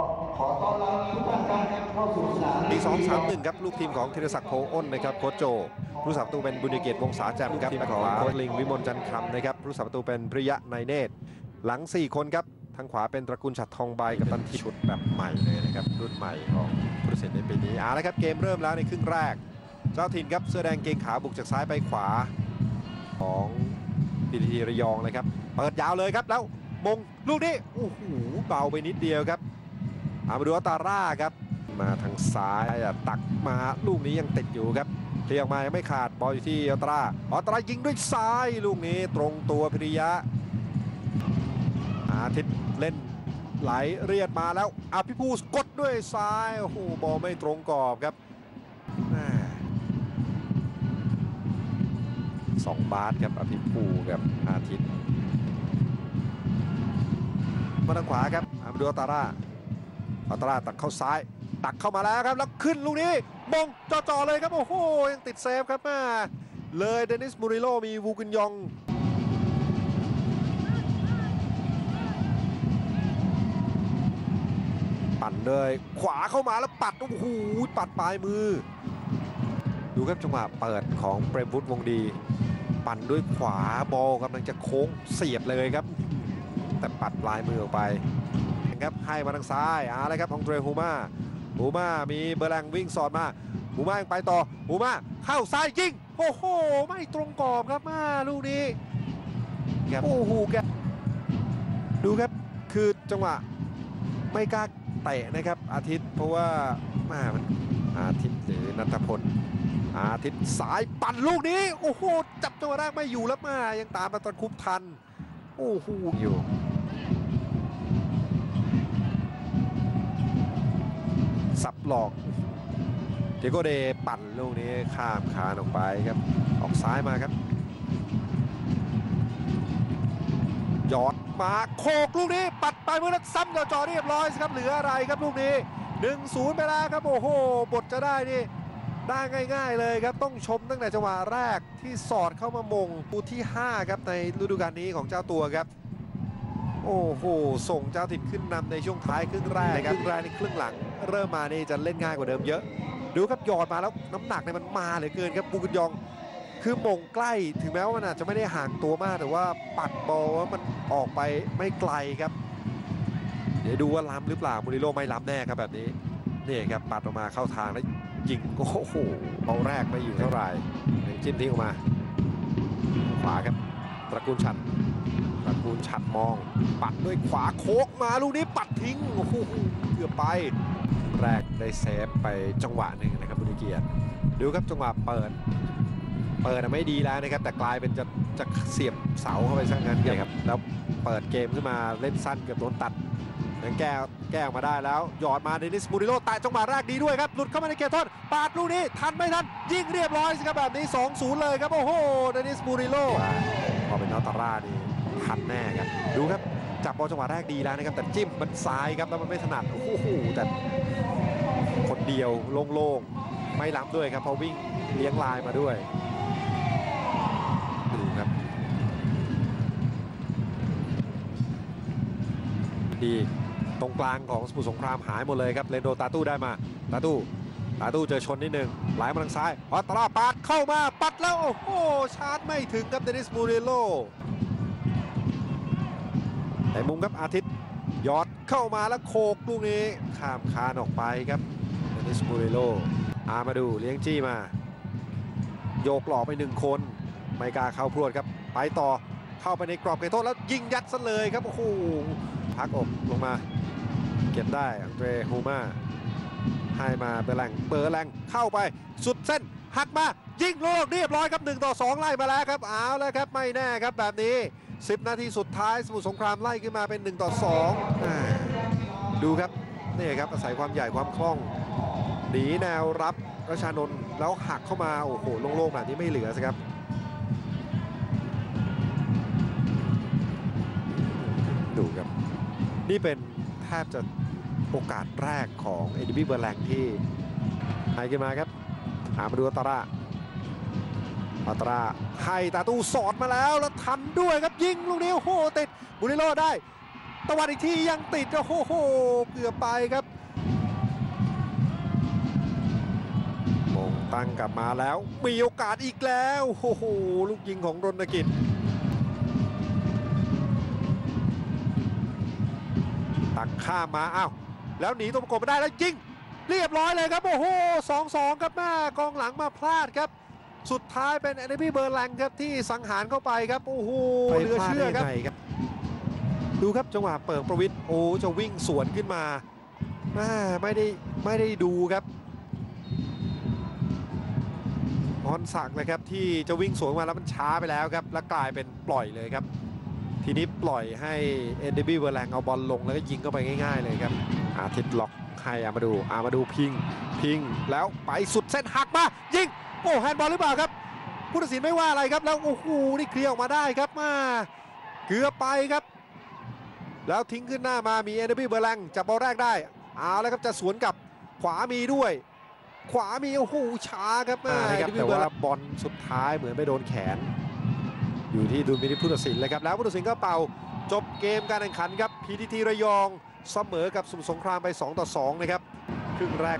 ขอต้อนรับทุกท่านครับเข้าสู่สนามปี2-3-1ครับลูกทีมของธีรศักดิ์โพอ้นนะครับโค้ชโจผู้สับประตูเป็นบุญเกียรติวงศาแจ่มครับทีมของโค้ชลิงวิมลจันทร์คำนะครับผู้สับประตูเป็นปริยะนายเนตรหลัง4คนครับทางขวาเป็นตระกูลฉัตรทองใบกับตันทีชุดแบบใหม่เลยนะครับรุ่นใหม่ของผู้ตัดสินในปีนี้แล้วครับเกมเริ่มแล้วในครึ่งแรกเจ้าถิ่นครับเสื้อแดงเกงขาวบุกจากซ้ายไปขวาของพีทีระยองนะครับเปิดยาวเลยครับแล้วมงลูกนี้โอ้โหเบาไปนิดเดียวครับมาดูอัตาร่าครับมาทางซ้ายตักมาลูกนี้ยังติดอยู่ครับเคลียร์ออกมายังไม่ขาดบอลอยู่ที่อัตรายิงด้วยซ้ายลูกนี้ตรงตัวพิริยะอาทิตย์เล่นไหลเรียดมาแล้วอภิภูกดด้วยซ้ายโอ้โหบอลไม่ตรงกรอบครับ2 บาสครับอภิภูกับอาทิตย์มาทางขวาครับมาดูอัตราตักเข้าซ้ายตักเข้ามาแล้วครับแล้วขึ้นลูกนี้มงจ่อเลยครับโอ้โหยังติดเซฟครับมาเลยเดนิสมูริโลมีวูกุนยองปั่นเลยขวาเข้ามาแล้วปัดโอ้โหปัดปลายมือดูครับจังหวะเปิดของเปรมวุฒิวงดีปั่นด้วยขวาบอลกำลังจะโค้งเสียบเลยครับแต่ปัดปลายมือออกไปครับให้มาทางซ้ายอะไรครับของเดรฮูม่ามีเบอร์แรงวิ่งสอดมาฮูม่ายังไปต่อฮูม่าเข้าซ้ายยิงโอ้โหไม่ตรงกรอบครับมาลูกนี้โอ้โหแกดูครับคือจังหวะไม่กล้าเตะนะครับอาทิตย์เพราะว่ามันอาทิตย์หรือณัฐพลอาทิตย์สายปั่นลูกนี้โอ้โหจับจังหวะแรกไม่อยู่แล้วยังตามมาตะคุบทันโอ้โหอยู่สับหลอกเดโกเดปั่นลูกนี้ข้ามคานออกไปครับออกซ้ายมาครับยอดมาโคกลูกนี้ปัดไปเมื่อนั้นซ้ำจ่อเรียบร้อยครับเหลืออะไรครับลูกนี้ 1-0 ไปแล้วครับโอ้โหบทจะได้นี่ได้ง่ายๆเลยครับต้องชมตั้งแต่จังหวะแรกที่สอดเข้ามามงคู่ที่5ครับในฤดูกาลนี้ของเจ้าตัวครับโอ้โหส่งเจ้าถิ่นขึ้นนำในช่วงท้ายครึ่งแรกครับในครึ่งหลังเริ่มมานี่จะเล่นง่ายกว่าเดิมเยอะดูครับหยอดมาแล้วน้ำหนักเนี่ยมันมาเหลือเกินครับบูกุนยองคือมงใกล้ถึงแม้ว่ามันอาจจะไม่ได้ห่างตัวมากแต่ว่าปัดบอลว่ามันออกไปไม่ไกลครับเดี๋ยวดูว่าล้ำหรือเปล่ามูริโลไม่ล้ำแน่ครับแบบนี้นี่ครับปัดออกมาเข้าทางแล้วยิงโอ้โหบอลแรกไม่อยู่เท่าไหร่จิ้มทิ้งออกมาขวาครับตระกูลฉัดมองปัดด้วยขวาโคกมาลูกนี้ปัดทิ้งโอ้โหเกือบไปแรกได้เซฟไปจังหวะหนึ่งนะครับบุญเกียรติดูครับจังหวะเปิดไม่ดีแล้วนะครับแต่กลายเป็นจะเสียบเสาเข้าไปซะงั้นครับแล้วเปิดเกมขึ้นมาเล่นสั้นเกือบโดนตัดยังแก้ออกมาได้แล้วหยอดมาเดนิสมูริโลแต่จังหวะแรกดีด้วยครับหลุดเข้ามาในเขตโทษปาดลูกนี้ทันไม่ทันยิงเรียบร้อยสิครับแบบนี้ 2-0 เลยครับโอ้โหเดนิสมูริโลพอเป็นอัลตาร่านี่ทันแน่ครับดูครับจับบอลจังหวะแรกดีแล้วนะครับแต่จิ้มมันซ้ายครับแล้วมันไม่ถนัดโอ้โหแต่คนเดียวโล่งๆไม่ล้ำด้วยครับเพราะวิ่งเลี้ยงลายมาด้วยดูครับดีตรงกลางของสมุทรสงครามหายหมดเลยครับเลนโดตาตู้ได้มาตาตู้เจอชนนิดนึงไหลมาทางซ้ายอัตราปาดเข้ามาปัดแล้วโอ้โหชาร์จไม่ถึงครับเดนิสมูริโลในมุมครับอาทิตย์ยอดเข้ามาแล้วโคกลูกนี้ข้ามคานออกไปครับเดนิสมูริโลมาดูเลี้ยงจี้มาโยกหลอกไป1 คนไม่กล้าเข้าพรวดครับไปต่อเข้าไปในกรอบเขตโทษแล้วยิงยัดซะเลยครับโอ้โหพักอกลงมาเก็บได้อังเดรฮูม่าให้มาเบอร์แรงเข้าไปสุดเส้นหักมายิงโลกเรียบร้อยครับ1-2ไล่มาแล้วครับเอาแล้วครับไม่แน่ครับแบบนี้10 นาทีสุดท้ายสมุทรสงครามไล่ขึ้นมาเป็น1-2ดูครับนี่ครับอาศัยความใหญ่ความคล่องหนีแนวรับรัชานนท์แล้วหักเข้ามาโอ้โหโล่งๆแบบนี้ไม่เหลือสิครับดูครับนี่เป็นแทบจะโอกาสแรกของเอดิบี้เบอร์แรงที่ให้ขึ้นมาครับมาดูอัตราให้ตาตู้สอดมาแล้วทันด้วยครับยิงลูกนี้โอ้โหติดบุริโลได้ตะวันอีกทียังติดโอ้โหเกือบไปครับมงตั้งกลับมาแล้วมีโอกาสอีกแล้วโอ้โหลูกยิงของรณกิจตักข้ามมาอ้าวแล้วหนีตัวประกบมาได้แล้วยิงเรียบร้อยเลยครับโอ้โห 2-2 ครับหน้ากองหลังมาพลาดครับสุดท้ายเป็นแอนเดมี่เบอร์แลงครับที่สังหารเข้าไปครับโอ้โหเหลือเชื่อครับดูครับจังหวะเปิดประวิตรโอ้จะวิ่งสวนขึ้นมาไม่ได้ดูครับพรศักดิ์นะครับที่จะวิ่งสวนมาแล้วมันช้าไปแล้วครับแล้วกลายเป็นปล่อยเลยครับทีนี้ปล่อยให้แอนเดมี่เบอร์แลงเอาบอลลงแล้วก็ยิงเข้าไปง่ายๆเลยครับอาทิตย์ล็อกให้มาดูพิงแล้วไปสุดเส้นหักมายิงโอ้แฮนด์บอลหรือเปล่าครับผู้ตัดสินไม่ว่าอะไรครับแล้วโอ้โหนี่เคลียร์ออกมาได้ครับเกือบไปครับแล้วทิ้งขึ้นหน้ามามีแอนเดอร์บี้เบอร์แลงจับบอลแรกได้เอาแล้วครับจะสวนกับขวามีด้วยขวามีโอ้โหช้าครับแต่ว่าบอลสุดท้ายเหมือนไปโดนแขนอยู่ที่ดุลพินิจผู้ตัดสินเลยครับแล้วผู้ตัดสินก็เป่าจบเกมการแข่งขันครับ PTT ระยองเสมอกับสมุทรสงครามไป2-2นะครับครึ่งแรก